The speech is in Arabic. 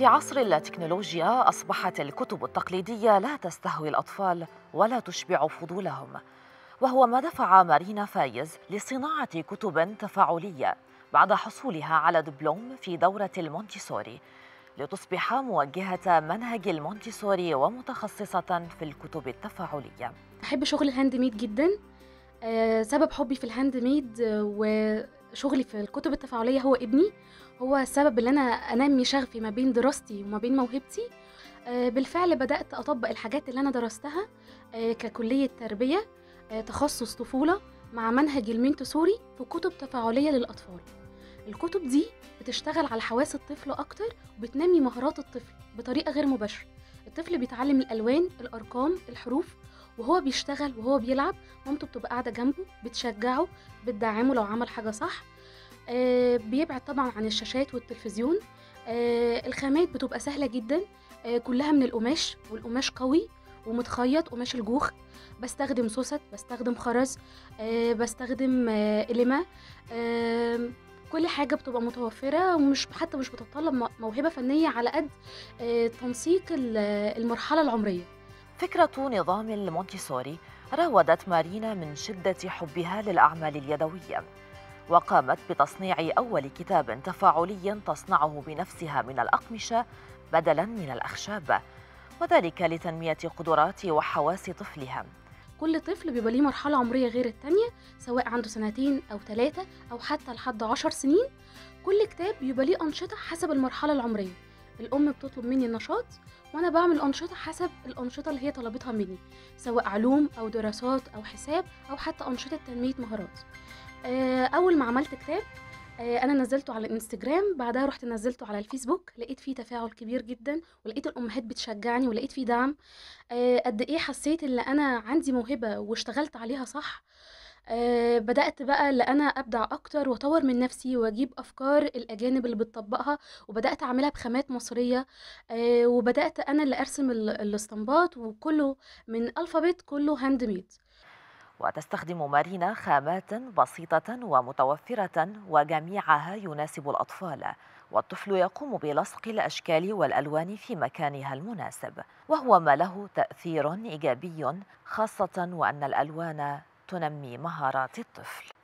في عصر التكنولوجيا أصبحت الكتب التقليدية لا تستهوي الأطفال ولا تشبع فضولهم، وهو ما دفع مارينا فايز لصناعة كتب تفاعلية بعد حصولها على دبلوم في دورة المونتيسوري، لتصبح موجهة منهج المونتيسوري ومتخصصة في الكتب التفاعلية. بحب شغل الهاند ميد جدا. سبب حبي في الهاند ميد وشغلي في الكتب التفاعلية هو ابني. هو السبب اللي أنا أنمي شغفي ما بين دراستي وما بين موهبتي. بالفعل بدأت أطبق الحاجات اللي أنا درستها ككلية تربية، تخصص طفولة مع منهج المنتسوري في كتب تفاعلية للأطفال. الكتب دي بتشتغل على حواس الطفل أكتر وبتنمي مهارات الطفل بطريقة غير مباشرة. الطفل بيتعلم الألوان، الأرقام، الحروف وهو بيشتغل وهو بيلعب. مامته بتبقى قاعدة جنبه بتشجعه، بتدعمه لو عمل حاجة صح. بيبعد طبعا عن الشاشات والتلفزيون. الخامات بتبقى سهلة جدا، كلها من القماش، والقماش قوي ومتخيط قماش الجوخ. بستخدم سوست، بستخدم خرز، بستخدم قلمة. كل حاجة بتبقى متوفرة، ومش حتى مش بتتطلب موهبة فنية على قد تنسيق المرحلة العمرية. فكرة نظام المونتيسوري راودت مارينا من شدة حبها للأعمال اليدوية، وقامت بتصنيع أول كتاب تفاعلي تصنعه بنفسها من الأقمشة بدلاً من الأخشاب، وذلك لتنمية قدرات وحواس طفلها. كل طفل بيبقى ليه مرحلة عمرية غير التانية، سواء عنده سنتين أو 3 أو حتى لحد 10 سنين. كل كتاب بيبقى ليه أنشطة حسب المرحلة العمرية. الأم بتطلب مني النشاط وأنا بعمل أنشطة حسب الأنشطة اللي هي طلبتها مني، سواء علوم أو دراسات أو حساب أو حتى أنشطة تنمية مهارات. أول ما عملت كتاب أنا نزلته على الانستجرام، بعدها رحت نزلته على الفيسبوك، لقيت فيه تفاعل كبير جدا ولقيت الأمهات بتشجعني ولقيت فيه دعم. قد إيه حسيت إن أنا عندي موهبة واشتغلت عليها صح. بدأت بقى إن أنا أبدع أكتر وأطور من نفسي وأجيب أفكار الأجانب اللي بتطبقها وبدأت أعملها بخامات مصرية. وبدأت أنا اللي أرسم الاسطمبات، وكله من ألفابت، كله هاند ميد. وتستخدم مارينا خامات بسيطة ومتوفرة وجميعها يناسب الأطفال، والطفل يقوم بلصق الأشكال والألوان في مكانها المناسب، وهو ما له تأثير إيجابي، خاصة وأن الألوان تنمي مهارات الطفل.